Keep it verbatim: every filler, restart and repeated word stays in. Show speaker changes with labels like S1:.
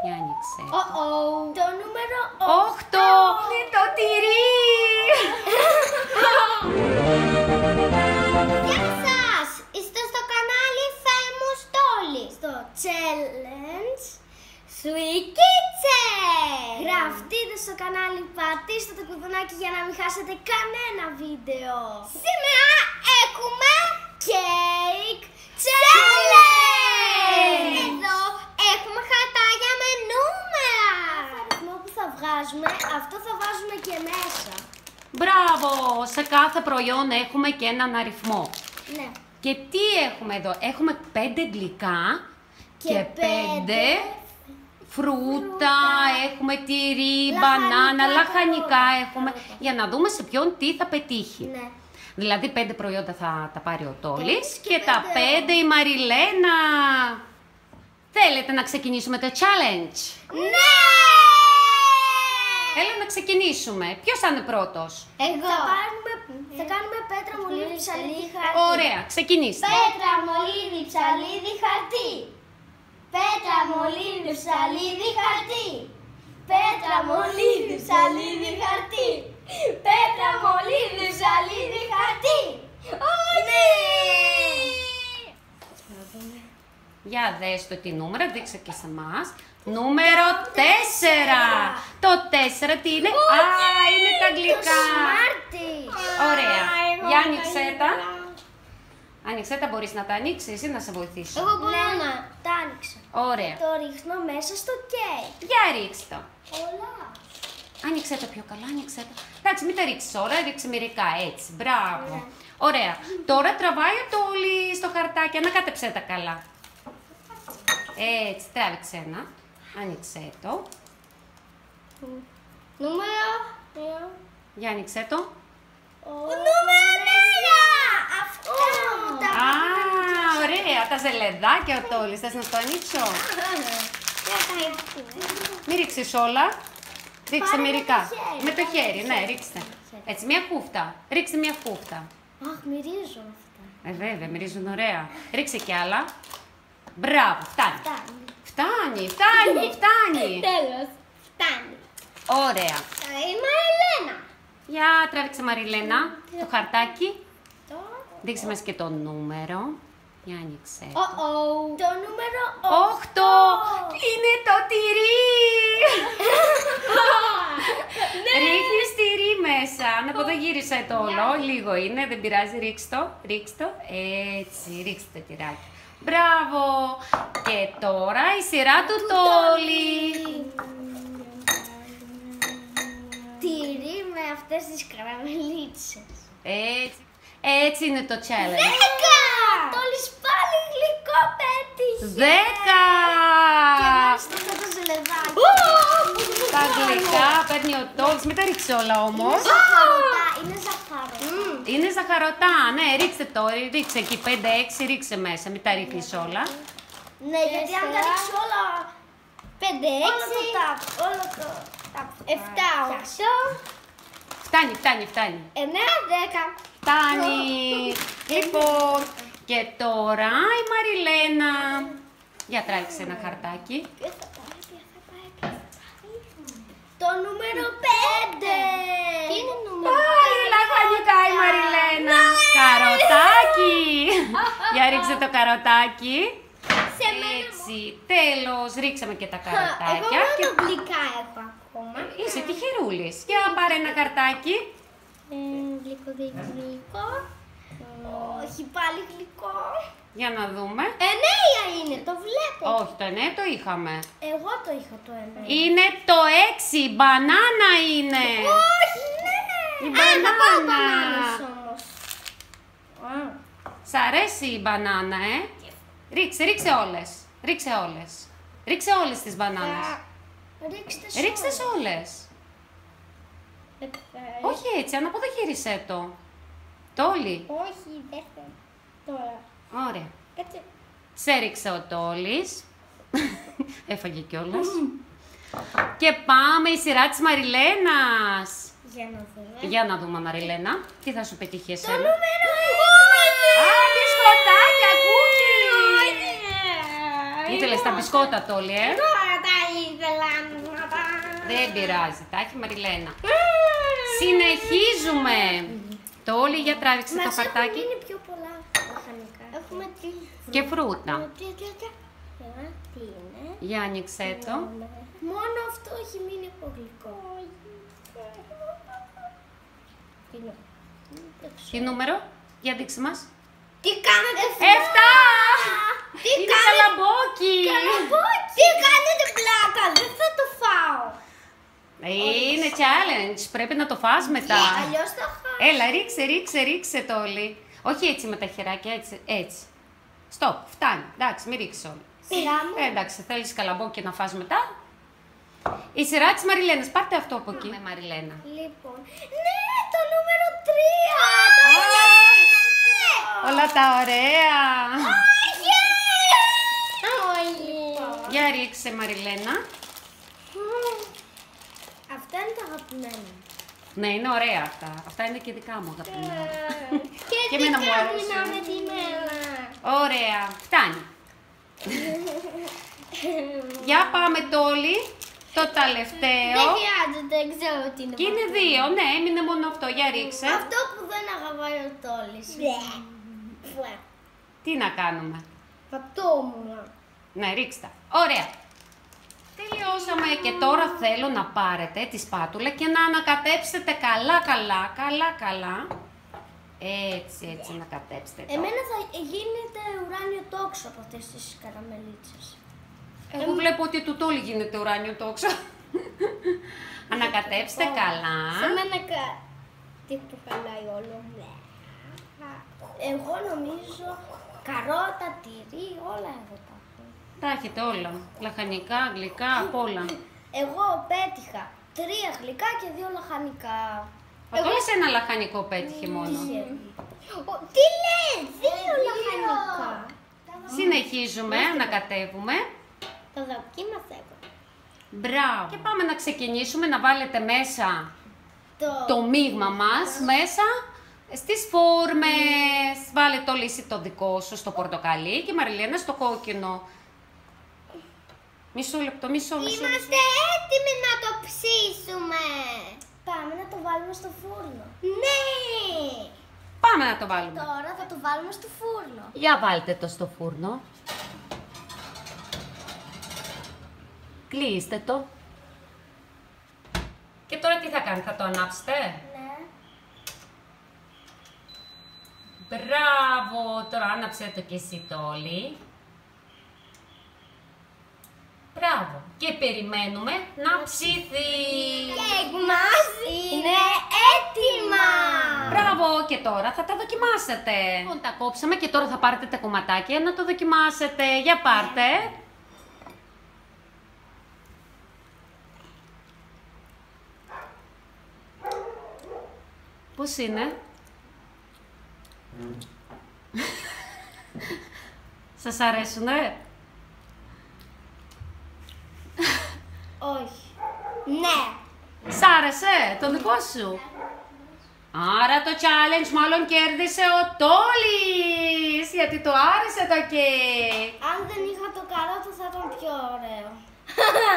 S1: Για άνοιξε.
S2: Oh oh. Το νούμερο
S1: οκτώ. Είναι το τυρί.
S2: Γεια σας! Είστε στο κανάλι Famous Dolly. Στο Challenge Sweet Kitchen. Γραφτείτε στο κανάλι, πατήστε το κουδουνάκι για να μην χάσετε κανένα βίντεο. Σήμερα έχουμε Cake Challenge. Εδώ έχουμε χαρτάκια με νούμερα. Αυτό αριθμό που θα βγάζουμε, αυτό θα βάζουμε και μέσα.
S1: Μπράβο! Σε κάθε προϊόν έχουμε και έναν αριθμό.
S2: Ναι.
S1: Και τι έχουμε εδώ? Έχουμε πέντε γλυκά και, και πέντε φρούτα, έχουμε τυρί, λαχανικά, μπανάνα, λαχανικά έχουμε, λαχανικά. Για να δούμε σε ποιον τι θα πετύχει.
S2: Ναι.
S1: Δηλαδή πέντε προϊόντα θα τα πάρει ο Τόλης και,
S2: και
S1: τα πέντε η Μαριλένα. Θέλετε να ξεκινήσουμε το challenge?
S2: Ναι!
S1: Έλα να ξεκινήσουμε. Ποιος θα είναι πρώτος?
S2: Εγώ. Θα, πάρουμε, θα κάνουμε πέτρα, μολύβι, ψαλίδι, χαρτί.
S1: Ωραία, ξεκινήστε.
S2: Πέτρα, μολύβι, ψαλίδι, χαρτί. Πέτρα, μολύβι, ψαλίδι, χαρτί. Πέτρα, μολύβι, ψαλίδι, χαρτί. Πέτρα, μολύβι, ψαλίδι, χαρτί. Όχι!
S1: Για δέστε τι νούμερο, δείξε και σε εμάς. Νούμερο τέσσερα. Το τέσσερα τι είναι? Α, είναι τα γλυκά. Ωραία. Για άνοιξέ τα. Άνοιξέ τα, μπορείς να τα ανοίξεις ή να σε βοηθήσω?
S2: Εγώ μπορώ να τα άνοιξα.
S1: Ωραία.
S2: Το ρίχνω μέσα στο κέικ.
S1: Για ρίξτε το.
S2: Όλα.
S1: Άνοιξέ το πιο καλά, άνοιξέ το. Εντάξει, μην τα ρίξεις όλα, ρίξε μερικά έτσι. Μπράβο. Ωραία. Τώρα τραβάει ο Τόλης στο χαρτάκι, ανακάτεψέ τα καλά. Έτσι, τράβηξε ένα. Άνοιξέ το.
S2: Νούμερο.
S1: Για άνοιξέ το.
S2: Νούμερο τρία! Αυτό!
S1: Α, ωραία, τα ζελεδάκια ο Τόλης. Θες να το ανοίξω? Μην ρίξεις όλα. Ρίξε μερικά. Με το χέρι, ναι, ρίξτε. Έτσι, μια χούφτα. Ρίξτε μια χούφτα.
S2: Αχ, μυρίζουν αυτά.
S1: Ε, βέβαια, μυρίζουν ωραία. Ρίξε κι άλλα. Μπράβο, φτάνει. Φτάνει, φτάνει, φτάνει.
S2: Τέλος, φτάνει.
S1: Ωραία.
S2: Η Μαριλένα.
S1: Για τράβηξε Μαριλένα το χαρτάκι. Δείξε μας και το νούμερο. Για άνοιξε.
S2: Oh, oh. Το νούμερο
S1: οκτώ. Είναι το τυρί. Ρίχνεις τυρί μέσα. Να πω, το γύρισα το όλο. Λίγο είναι, δεν πειράζει. Ρίξ' το, ρίξ' το. Έτσι, ρίξτε το τυράκι. Μπράβο. Και τώρα η σειρά του Τόλη.
S2: Τυρί με αυτές τις καραμελίτσες.
S1: Έτσι. Έτσι είναι το challenge.
S2: Δέκα! Τόλης πάλι γλυκό πέτυχε.
S1: Δέκα!
S2: Και μάλιστα αυτό το ζελεδάκι.
S1: Τα γλυκά παίρνει ο Τόλης. Μην τα ρίξει όλα όμως.
S2: Είναι ζαχαρωτά. Είναι ζαχαρωτά.
S1: Είναι ζαχαρωτά. Ναι, ρίξτε το. Ρίξε εκεί πέντε έξι, ρίξε μέσα. Μην τα ρίχνεις όλα.
S2: Ναι, γιατί αν τα ρίξει όλα πέντε έξι, όλο το επτά οκτώ,
S1: Φτάνει, φτάνει, φτάνει.
S2: εννέα δέκα.
S1: Φτάνει. Λοιπόν, και τώρα η Μαριλένα. Για τράβηξε ένα χαρτάκι.
S2: Το νούμερο πέντε. Τι είναι νούμερο?
S1: Πάλι λαχανικά η Μαριλένα. Καροτάκι. Για ρίξε το καροτάκι. Έτσι, τέλος, ρίξαμε και τα καροτάκια.
S2: Εγώ μόνο γλυκά έχω ακόμα.
S1: Είσαι τυχερούλης. Για πάρε ένα καρτάκι.
S2: Γλυκό, γλυκό. Όχι, πάλι γλυκό.
S1: Για να δούμε.
S2: Εννέα είναι, το βλέπω.
S1: Όχι, το εννέα το είχαμε.
S2: Εγώ το είχα το εννέα.
S1: Είναι το έξι, μπανάνα είναι.
S2: Όχι, ναι.
S1: Η μπανάνα.
S2: Α, θα πάω μπανάνες όμως.
S1: Σ' αρέσει η μπανάνα, ε? Ρίξε, ρίξε όλες. Ρίξε όλες. Ρίξε όλες τις μπανάνες.
S2: Ρίξτε σε
S1: Ρίξτε σε όλες.
S2: όλες.
S1: Όχι έτσι, ανάποδα γύρισέ το. Τόλι.
S2: Όχι, δεν θέλω. Τώρα.
S1: Ωραία.
S2: Κάτσε.
S1: Σε ρίξε ο Τόλης. Έφαγε κιόλας. Και πάμε η σειρά της Μαριλένας.
S2: Για να δούμε.
S1: Για να δούμε, Μαριλένα. Τι θα σου πετύχει εσένα?
S2: Το νούμερο
S1: Α, μπισκοτάκια, κούκκι! Ήθελες τα μπισκότα, Τόλι, ε?
S2: Τώρα τα είδα.
S1: Δεν πειράζει, τα έχει η Μαριλένα. Συνεχίζουμε. Το όλοι για τράβηξε το χαρτάκι.
S2: Είναι πιο πολλά λαχανικά. Έχουμε τι.
S1: Και φρούτα.
S2: Τι είναι.
S1: Για άνοιξέ το.
S2: Μόνο αυτό έχει μείνει από γλυκό.
S1: Τι νούμερο, για δείξε μας.
S2: Τι κάνετε,
S1: Εφτά!
S2: Τι
S1: Είναι
S2: κάνετε,
S1: καλαμπόκι!
S2: καλαμπόκι! Τι κάνετε πλάκα, δεν θα το φάω.
S1: Είναι challenge, πρέπει να το φας μετά.
S2: Αλλιώς θα χάσω.
S1: Έλα, ρίξε, ρίξε, ρίξε το όλοι. Όχι έτσι με τα χεράκια, έτσι, έτσι. Στοπ, φτάνει, εντάξει, μην ρίξεις όλοι.
S2: Σειρά μου.
S1: Ε, εντάξει, θέλεις καλαμπόκι να φας μετά. Η σειρά της Μαριλένας, πάρτε αυτό από εκεί. Με Μαριλένα.
S2: Λοιπόν, ναι, το νούμερο τρία.
S1: Όλα τα ωραία.
S2: Όχι.
S1: Για ρίξε Μαριλένα.
S2: Αυτά είναι τα αγαπημένα.
S1: Ναι, είναι ωραία αυτά. Αυτά είναι και δικά μου αγαπημένα.
S2: Και,
S1: Και εμένα μου
S2: δικά μου
S1: αρέσουν.
S2: είναι αγαπημένα.
S1: Ωραία, φτάνει. Για πάμε τόλοι. Το τελευταίο.
S2: Δεν χρειάζεται, δεν ξέρω τι είναι.
S1: Και είναι δύο, ναι, έμεινε μόνο αυτό. Για ρίξε.
S2: Αυτό που δεν αγαπάει ο Τόλης.
S1: Τι να κάνουμε.
S2: Αυτό μου.
S1: Ναι, ρίξτε. Ωραία. Τελειώσαμε και τώρα θέλω να πάρετε τη σπάτουλα και να ανακατέψετε καλά, καλά, καλά, καλά. Έτσι, έτσι να κατέψετε. το.
S2: Εμένα θα γίνεται ουράνιο τόξο από αυτές τις καραμελίτσες.
S1: Εγώ βλέπω ότι του τόλι γίνεται ουράνιο τόξο. Ανακατέψτε καλά.
S2: Σε μένα κα... Τι που χαλάει όλο. Εγώ νομίζω καρότα, τυρί, όλα εδώ τα έχω.
S1: Τα έχετε όλα. Λαχανικά, γλυκά, απ' όλα.
S2: Εγώ πέτυχα τρία γλυκά και δύο λαχανικά.
S1: Ο Τόλης ένα λαχανικό πέτυχε μόνο.
S2: Ο, τι λες, δύο λαχανικά.
S1: Συνεχίζουμε, ανακατεύουμε.
S2: Το δοκίμασα εγώ.
S1: Μπράβο. Και πάμε να ξεκινήσουμε να βάλετε μέσα
S2: Το,
S1: το μείγμα μας μέσα στις φόρμες. Βάλε το λύση το δικό σου στο πορτοκαλί και η Μαριλένα στο κόκκινο. Μισό λεπτό, μισό, μισό.
S2: Είμαστε έτοιμοι να το ψήσουμε. Πάμε να το βάλουμε στο φούρνο. Ναι.
S1: Πάμε να το βάλουμε.
S2: Τώρα θα το βάλουμε στο φούρνο.
S1: Για βάλτε το στο φούρνο. Κλείστε το. Και τώρα τι θα κάνετε, θα το ανάψετε.
S2: Ναι.
S1: Μπράβο, τώρα άναψε το και εσύ Τόλη. Μπράβο. Και περιμένουμε να ψηθεί.
S2: Κέικ μας είναι έτοιμα.
S1: Μπράβο, και τώρα θα τα δοκιμάσετε. Λοιπόν, τα κόψαμε και τώρα θα πάρετε τα κομματάκια να το δοκιμάσετε. Για πάρτε. Πώς είναι? Σας αρέσουνε?
S2: Όχι. Ναι.
S1: Σ' άρεσε το δικό σου? Άρα το challenge μάλλον κέρδισε ο Τόλης, γιατί το άρεσε το κέικ.
S2: Αν δεν είχα το καρότο θα ήταν πιο ωραίο.